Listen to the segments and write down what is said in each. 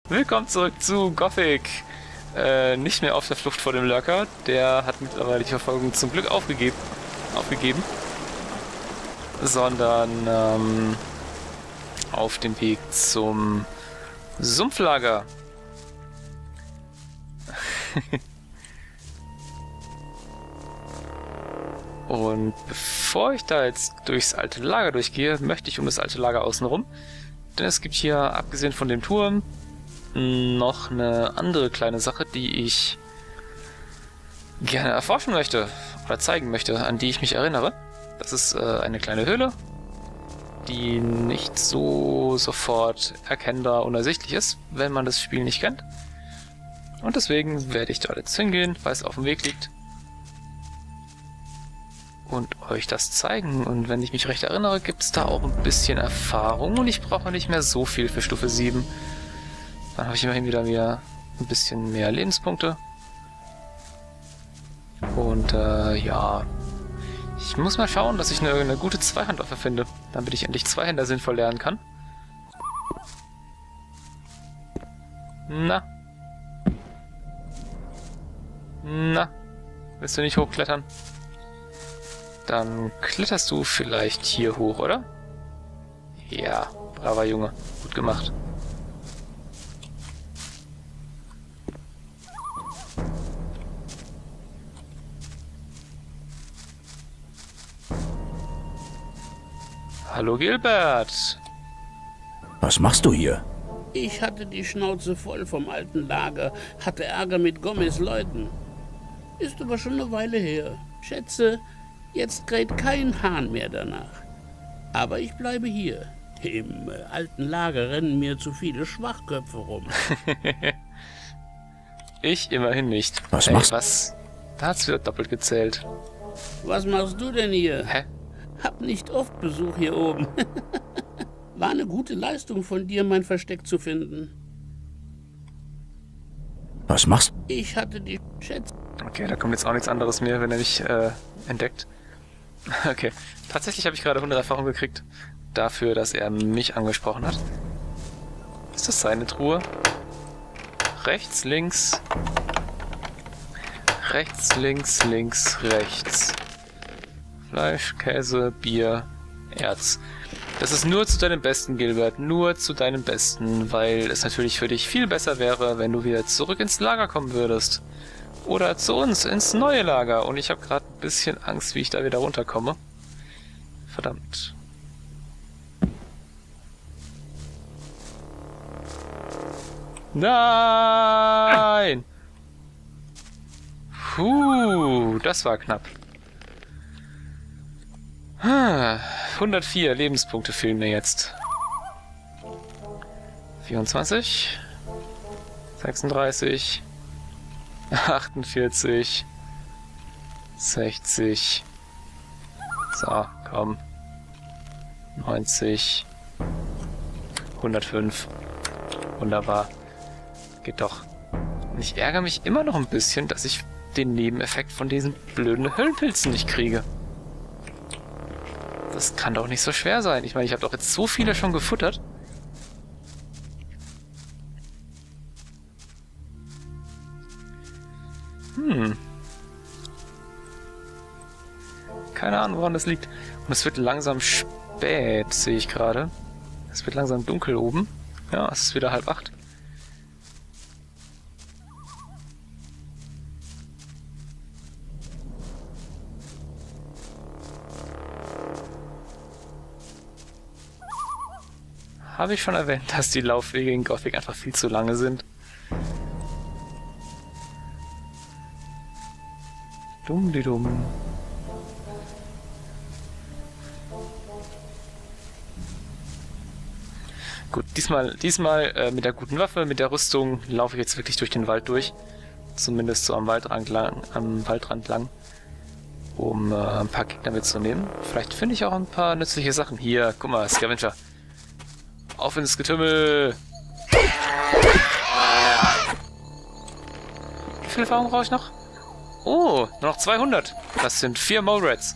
Willkommen zurück zu Gothic. Nicht mehr auf der Flucht vor dem Lurker. Der hat mittlerweile die Verfolgung zum Glück aufgegeben. Sondern auf dem Weg zum Sumpflager. Und bevor ich da jetzt durchs alte Lager durchgehe, möchte ich um das alte Lager außenrum. Denn es gibt hier, abgesehen von dem Turm, noch eine andere kleine Sache, die ich gerne erforschen möchte oder zeigen möchte, an die ich mich erinnere. Das ist eine kleine Höhle, die nicht so sofort erkennbar und ersichtlich ist, wenn man das Spiel nicht kennt. Und deswegen werde ich dort jetzt hingehen, weil es auf dem Weg liegt, und euch das zeigen. Und wenn ich mich recht erinnere, gibt es da auch ein bisschen Erfahrung und ich brauche nicht mehr so viel für Stufe 7. Dann habe ich immerhin wieder ein bisschen mehr Lebenspunkte. Und ja, ich muss mal schauen, dass ich eine gute Zweihandwaffe finde, damit ich endlich Zweihänder sinnvoll lernen kann. Na? Willst du nicht hochklettern? Dann kletterst du vielleicht hier hoch, oder? Ja, braver Junge. Gut gemacht. Hallo Gilbert. Was machst du hier? Ich hatte die Schnauze voll vom alten Lager, hatte Ärger mit Gomez Leuten. Ist aber schon eine Weile her. Schätze, jetzt kräht kein Hahn mehr danach. Aber ich bleibe hier. Im alten Lager rennen mir zu viele Schwachköpfe rum. Ich immerhin nicht. Was machst du? Was? Da hat's wieder doppelt gezählt. Was machst du denn hier? Hä? Hab nicht oft Besuch hier oben. War eine gute Leistung von dir, mein Versteck zu finden. Was machst du? Ich hatte die Schätze. Okay, da kommt jetzt auch nichts anderes mehr, wenn er mich entdeckt. Okay, tatsächlich habe ich gerade 100 Erfahrung gekriegt dafür, dass er mich angesprochen hat. Ist das seine Truhe? Rechts, links. Rechts, links, links, rechts. Fleisch, Käse, Bier, Erz. Das ist nur zu deinem Besten, Gilbert. Nur zu deinem Besten, weil es natürlich für dich viel besser wäre, wenn du wieder zurück ins Lager kommen würdest. Oder zu uns, ins neue Lager. Und ich habe gerade ein bisschen Angst, wie ich da wieder runterkomme. Verdammt. Nein! Puh, das war knapp. 104 Lebenspunkte fehlen mir jetzt. 24. 36. 48. 60. So, komm. 90. 105. Wunderbar. Geht doch. Und ich ärgere mich immer noch ein bisschen, dass ich den Nebeneffekt von diesen blöden Höllenpilzen nicht kriege. Das kann doch nicht so schwer sein. Ich meine, ich habe doch jetzt so viele schon gefuttert. Keine Ahnung, woran das liegt. Und es wird langsam spät, sehe ich gerade. Es wird langsam dunkel oben. Ja, es ist wieder 7:30. Habe ich schon erwähnt, dass die Laufwege in Gothic einfach viel zu lange sind? Dumm. Gut, diesmal mit der guten Waffe, mit der Rüstung laufe ich jetzt wirklich durch den Wald durch. Zumindest so am Waldrand lang, um ein paar Gegner mitzunehmen. Vielleicht finde ich auch ein paar nützliche Sachen. Hier, guck mal, Scavenger. Auf ins Getümmel! Wie viel Erfahrung brauche ich noch? Oh, nur noch 200. Das sind 4 Mole Rats.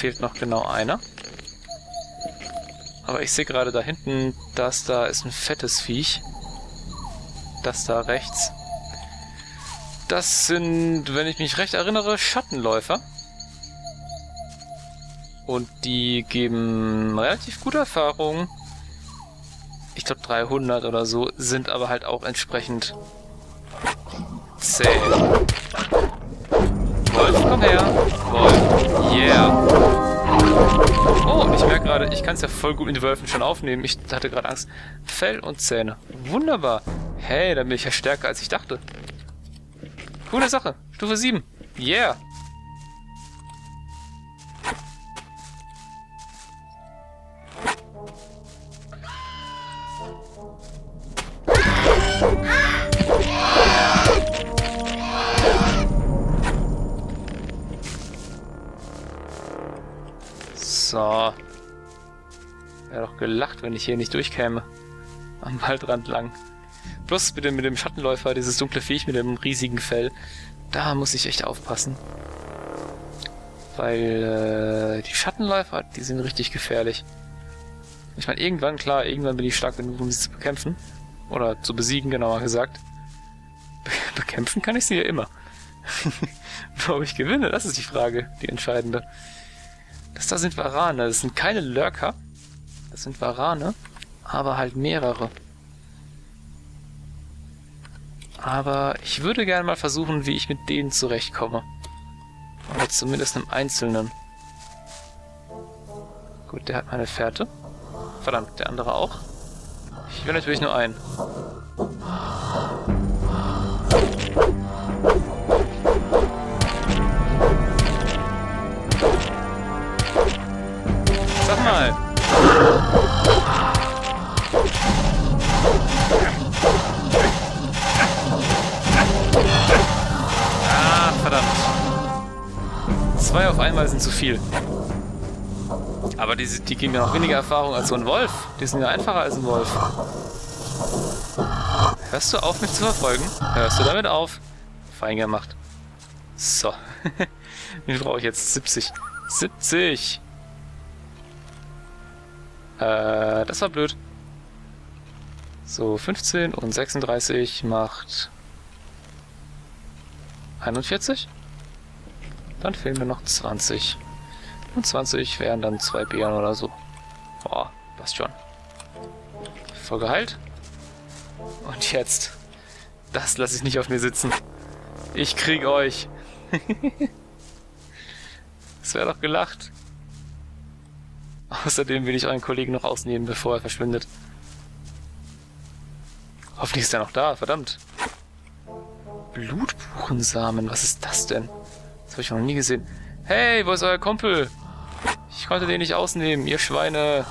fehlt noch genau einer. Aber ich sehe gerade da hinten, das da ist ein fettes Viech. Das da rechts. Das sind, wenn ich mich recht erinnere, Schattenläufer. Und die geben relativ gute Erfahrungen. Ich glaube 300 oder so, sind aber halt auch entsprechend zäh. Wolf, komm her. Wolf, yeah. Oh, ich merke gerade, ich kann es ja voll gut mit den Wölfen schon aufnehmen. Ich hatte gerade Angst. Fell und Zähne. Wunderbar. Hey, dann bin ich ja stärker, als ich dachte. Coole Sache. Stufe 7. Yeah. So. Wäre doch gelacht, wenn ich hier nicht durchkäme. Am Waldrand lang. Plus mit dem Schattenläufer, dieses dunkle Viech mit dem riesigen Fell. Da muss ich echt aufpassen. Weil die Schattenläufer, die sind richtig gefährlich. Ich meine, irgendwann bin ich stark genug, um sie zu bekämpfen. Oder zu besiegen, genauer gesagt. Bekämpfen kann ich sie ja immer. Nur ob ich gewinne, das ist die Frage, die entscheidende. Das da sind Varane. Das sind keine Lurker. Das sind Varane, aber halt mehrere. Aber ich würde gerne mal versuchen, wie ich mit denen zurechtkomme. Oder zumindest einem Einzelnen. Gut, der hat meine Fährte. Verdammt, der andere auch. Ich will natürlich nur einen. Sag mal. Ah, verdammt. 2 auf einmal sind zu viel. Aber die geben ja noch weniger Erfahrung als so ein Wolf. Die sind ja einfacher als ein Wolf. Hörst du auf, mich zu verfolgen? Hörst du damit auf? Fein gemacht. So. Den brauche ich jetzt 70. 70! Das war blöd. So, 15 und 36 macht 41. Dann fehlen mir noch 20. Und 20 wären dann 2 Beeren oder so. Boah, passt schon. Voll geheilt. Und jetzt. Das lasse ich nicht auf mir sitzen. Ich krieg euch. Es wäre doch gelacht. Außerdem will ich euren Kollegen noch ausnehmen, bevor er verschwindet. Hoffentlich ist er noch da, verdammt. Blutbuchensamen, was ist das denn? Das habe ich noch nie gesehen. Hey, wo ist euer Kumpel? Ich konnte den nicht ausnehmen, ihr Schweine.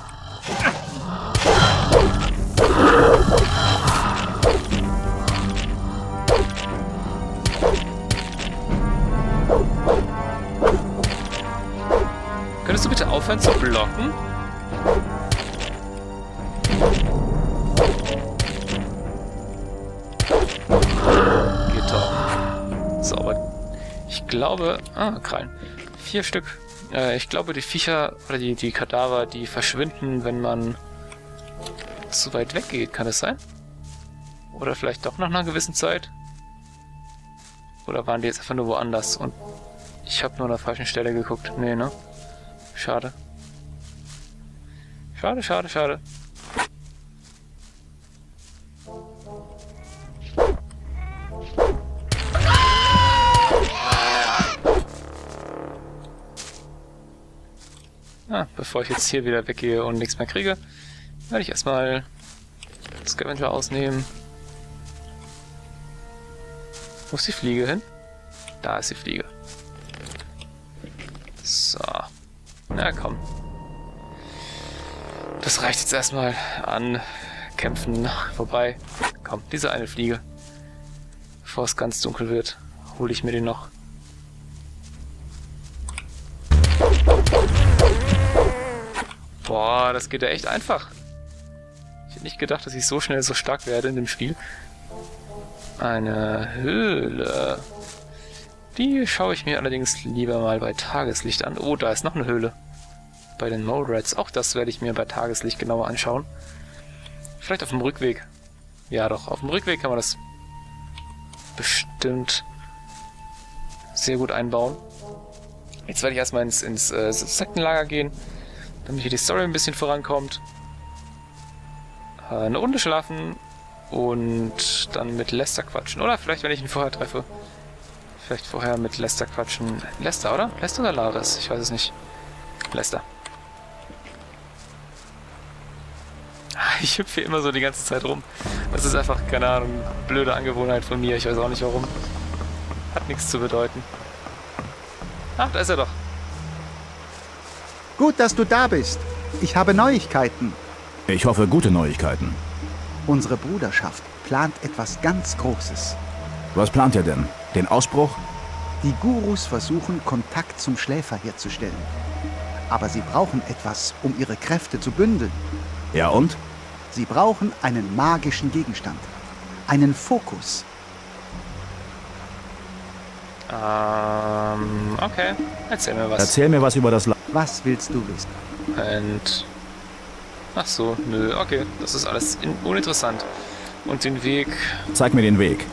Könntest du bitte aufhören zu blocken? Geht doch. So, aber ich glaube... Ah, Krallen. 4 Stück. Ich glaube, die Viecher oder die Kadaver, die verschwinden, wenn man zu weit weg geht. Kann das sein? Oder vielleicht doch nach einer gewissen Zeit? Oder waren die jetzt einfach nur woanders und ich habe nur an der falschen Stelle geguckt? Nee, ne? Schade. Schade, schade, schade. Bevor ich jetzt hier wieder weggehe und nichts mehr kriege, werde ich erstmal das Scavenger ausnehmen. Wo ist die Fliege hin? Da ist die Fliege. So. Na komm. Das reicht jetzt erstmal an Kämpfen vorbei. Komm, diese eine Fliege. Bevor es ganz dunkel wird, hole ich mir den noch. Boah, das geht ja echt einfach. Ich hätte nicht gedacht, dass ich so schnell so stark werde in dem Spiel. Eine Höhle. Die schaue ich mir allerdings lieber mal bei Tageslicht an. Oh, da ist noch eine Höhle. bei den Mole Rats. Auch das werde ich mir bei Tageslicht genauer anschauen. Vielleicht auf dem Rückweg. Ja doch, auf dem Rückweg kann man das bestimmt sehr gut einbauen. Jetzt werde ich erstmal ins Sektenlager gehen, damit hier die Story ein bisschen vorankommt. Eine Runde schlafen und dann mit Lester quatschen. Oder vielleicht, wenn ich ihn vorher treffe. Vielleicht vorher mit Lester quatschen. Lester, oder? Lester oder Laris? Ich weiß es nicht. Lester. Ich hüpfe hier immer so die ganze Zeit rum. Das ist einfach, keine Ahnung, blöde Angewohnheit von mir. Ich weiß auch nicht warum. Hat nichts zu bedeuten. Ach, da ist er doch. Gut, dass du da bist. Ich habe Neuigkeiten. Ich hoffe, gute Neuigkeiten. Unsere Bruderschaft plant etwas ganz Großes. Was plant ihr denn? Den Ausbruch? Die Gurus versuchen, Kontakt zum Schläfer herzustellen. Aber sie brauchen etwas, um ihre Kräfte zu bündeln. Ja und? Sie brauchen einen magischen Gegenstand. Einen Fokus. Okay. Erzähl mir was. Erzähl mir was über das Was willst du wissen? Und... Ach so, nö, okay. Das ist alles uninteressant. Und den Weg... Zeig mir den Weg.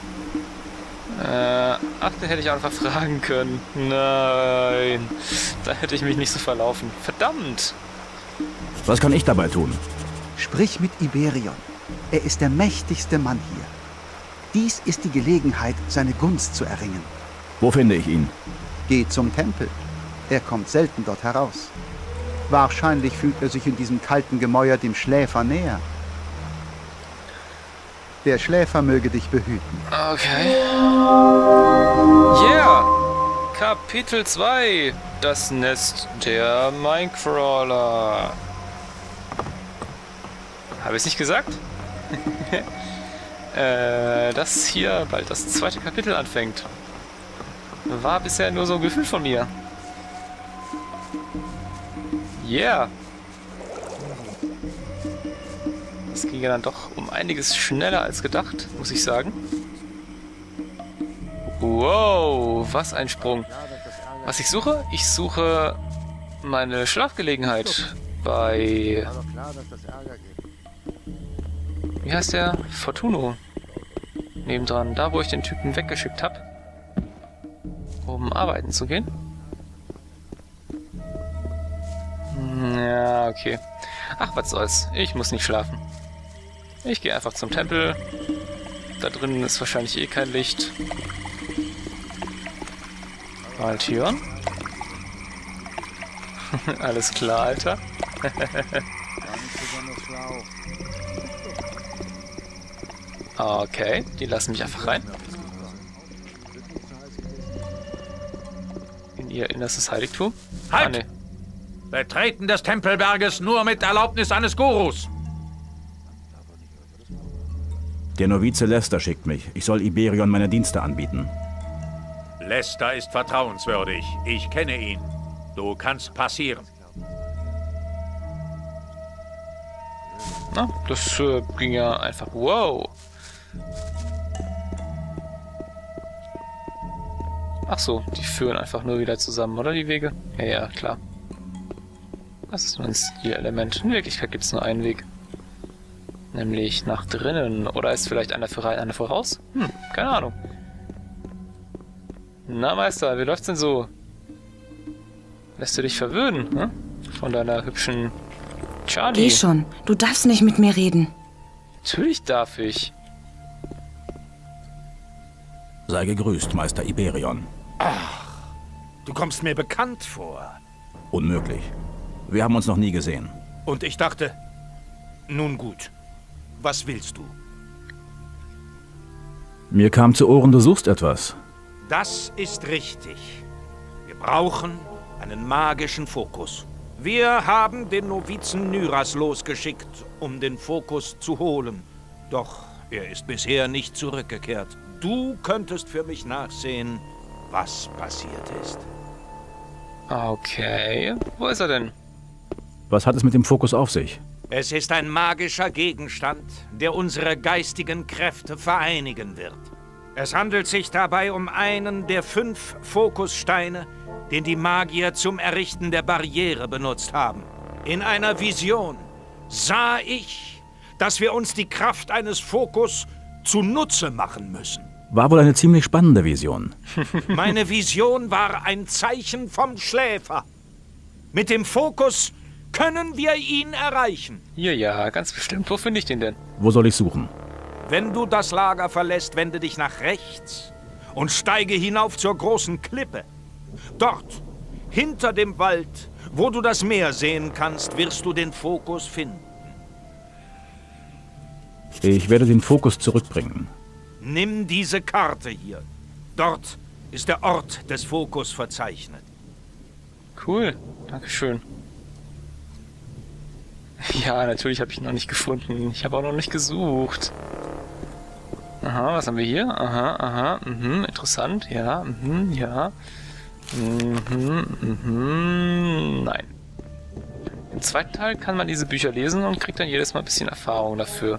Ach, den hätte ich einfach fragen können. Nein. Da hätte ich mich nicht so verlaufen. Verdammt! Was kann ich dabei tun? Sprich mit Iberion. Er ist der mächtigste Mann hier. Dies ist die Gelegenheit, seine Gunst zu erringen. Wo finde ich ihn? Geh zum Tempel. Er kommt selten dort heraus. Wahrscheinlich fühlt er sich in diesem kalten Gemäuer dem Schläfer näher. Der Schläfer möge dich behüten. Okay. Yeah! Kapitel 2. Das Nest der Minecrawler. Habe ich es nicht gesagt? Dass hier bald das zweite Kapitel anfängt. War bisher nur so ein Gefühl von mir. Yeah! Das ging ja dann doch um einiges schneller als gedacht, muss ich sagen. Wow, was ein Sprung. Was ich suche? Ich suche meine Schlafgelegenheit bei... Wie heißt der? Fortuno. Nebendran, da wo ich den Typen weggeschickt habe. Um arbeiten zu gehen. Ja, okay. Ach, was soll's. Ich muss nicht schlafen. Ich gehe einfach zum Tempel. Da drinnen ist wahrscheinlich eh kein Licht. Altion. Alles klar, Alter. Okay, die lassen mich einfach rein. In ihr innerstes Heiligtum. Halt! Ah, nee. Betreten des Tempelberges nur mit Erlaubnis eines Gurus. Der Novize Lester schickt mich. Ich soll Iberion meine Dienste anbieten. Lester ist vertrauenswürdig. Ich kenne ihn. Du kannst passieren. Na, das ging ja einfach. Wow. Ach so, die führen einfach nur wieder zusammen, oder die Wege? Ja, ja, klar. Das ist nur ein Stilelement. In Wirklichkeit gibt es nur einen Weg. Nämlich nach drinnen. Oder ist vielleicht einer voraus? Keine Ahnung. Na, Meister, wie läuft's denn so? Lässt du dich verwöhnen, ne? Von deiner hübschen Charlie? Geh schon, du darfst nicht mit mir reden. Natürlich darf ich. Sei gegrüßt, Meister Iberion. Du kommst mir bekannt vor. Unmöglich. Wir haben uns noch nie gesehen. Und ich dachte, nun gut, was willst du? Mir kam zu Ohren, du suchst etwas. Das ist richtig. Wir brauchen einen magischen Fokus. Wir haben den Novizen Nyras losgeschickt, um den Fokus zu holen. Doch er ist bisher nicht zurückgekehrt. Du könntest für mich nachsehen, was passiert ist. Okay. Wo ist er denn? Was hat es mit dem Fokus auf sich? Es ist ein magischer Gegenstand, der unsere geistigen Kräfte vereinigen wird. Es handelt sich dabei um einen der 5 Fokussteine, den die Magier zum Errichten der Barriere benutzt haben. In einer Vision sah ich, dass wir uns die Kraft eines Fokus zunutze machen müssen. War wohl eine ziemlich spannende Vision. Meine Vision war ein Zeichen vom Schläfer. Mit dem Fokus können wir ihn erreichen. Ja, ganz bestimmt. Wo finde ich den denn? Wo soll ich suchen? Wenn du das Lager verlässt, wende dich nach rechts und steige hinauf zur großen Klippe. Dort, hinter dem Wald, wo du das Meer sehen kannst, wirst du den Fokus finden. Ich werde den Fokus zurückbringen. Nimm diese Karte hier. Dort ist der Ort des Fokus verzeichnet. Cool, dankeschön. Ja, natürlich habe ich ihn noch nicht gefunden. Ich habe auch noch nicht gesucht. Aha, was haben wir hier? Aha, interessant, ja, ja. Nein. Im zweiten Teil kann man diese Bücher lesen und kriegt dann jedes Mal ein bisschen Erfahrung dafür.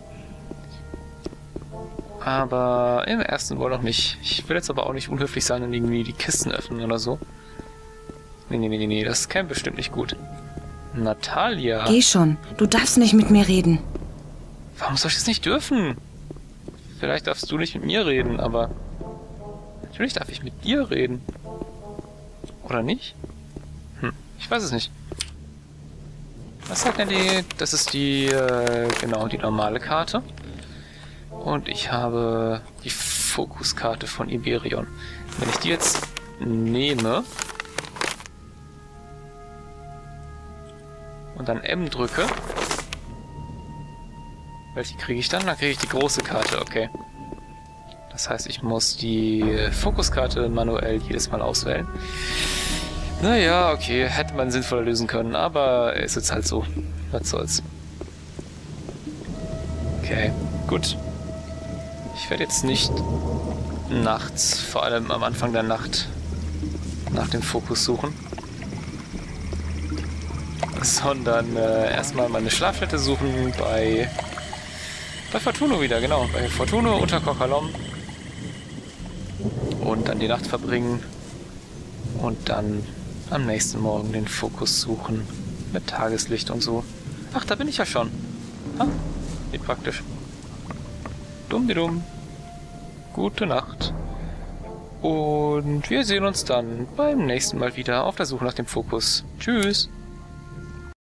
Aber im ersten wohl noch nicht. Ich will jetzt aber auch nicht unhöflich sein und irgendwie die Kisten öffnen oder so. Nee, das käme bestimmt nicht gut. Natalia. Geh schon, du darfst nicht mit mir reden. Warum soll ich das nicht dürfen? Vielleicht darfst du nicht mit mir reden, aber natürlich darf ich mit dir reden. Oder nicht? Ich weiß es nicht. Was sagt denn die? Das ist die, genau, die normale Karte. Und ich habe die Fokuskarte von Iberion. Wenn ich die jetzt nehme und dann M drücke, welche kriege ich dann? Dann kriege ich die große Karte, okay. Das heißt, ich muss die Fokuskarte manuell jedes Mal auswählen. Naja, okay, hätte man sinnvoller lösen können, aber ist jetzt halt so. Was soll's. Okay, gut. Ich werde jetzt nicht nachts, vor allem am Anfang der Nacht, nach dem Fokus suchen. Sondern erstmal meine Schlafstätte suchen bei Fortuno wieder, genau. Bei Fortuno unter Kokalom. Und dann die Nacht verbringen. Und dann am nächsten Morgen den Fokus suchen. Mit Tageslicht und so. Ach, da bin ich ja schon. Ha, wie praktisch. Dumm. Gute Nacht. Und wir sehen uns dann beim nächsten Mal wieder auf der Suche nach dem Fokus. Tschüss.